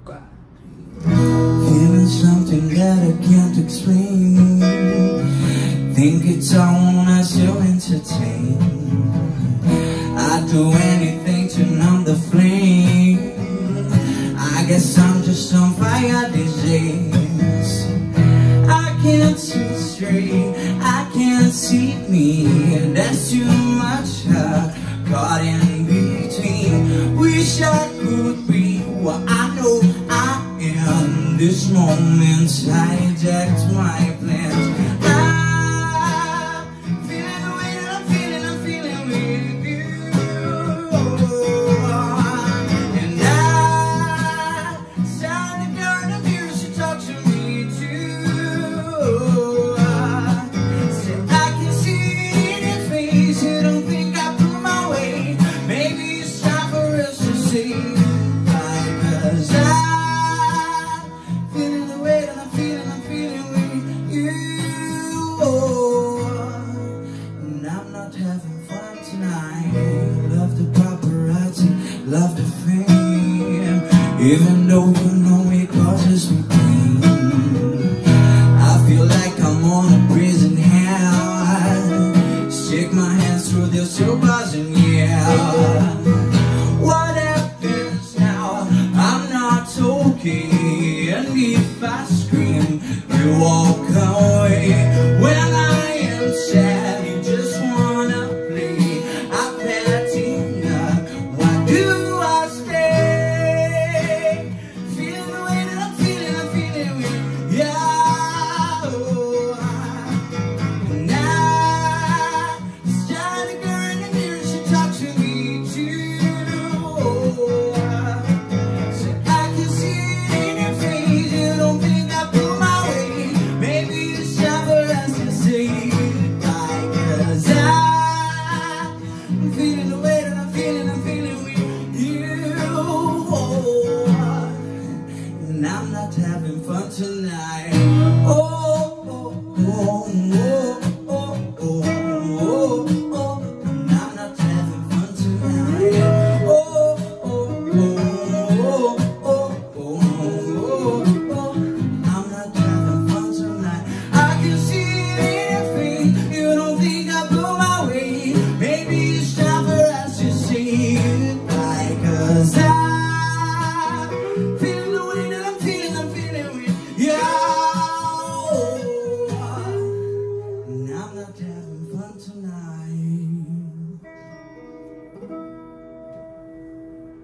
Feeling something that I can't explain. Think it's all as you entertain. I'd do anything to numb the flame. I guess I'm just on fire these days. I can't see straight, I can't see me. There's too much caught in between. Wish I could be what I know I am. This moment hijacked my plans. I'm feeling the way that I'm feeling with you. And I saw the girl in the mirror, she talked to me too. Said I can see it in your face, you don't think I put my way. Maybe it's time for us to say bye, 'cause I'm feeling the way that I'm feeling with you. And I'm not having fun tonight. Love the paparazzi, love the fame. Even though you know it causes me pain, I feel like I'm on a prison hell. Stick my hands through this, still buzzing, yeah. What happens now? I'm not okay. And if I scream, you walk away. When I am sad, you just wanna play. I've had enough. Why do I stay? Feeling the way that I'm feeling with you. And I started a girl in the mirror, she talked to me too. Said I can see it in your face, you don't think I put my way. Maybe it's time for us to say goodbye, 'cause I'm feeling the way that I'm feeling with you. And I'm not having fun tonight. Oh, oh, oh, oh, oh, oh, oh, oh. And I'm not having fun tonight. Oh, oh, oh, oh.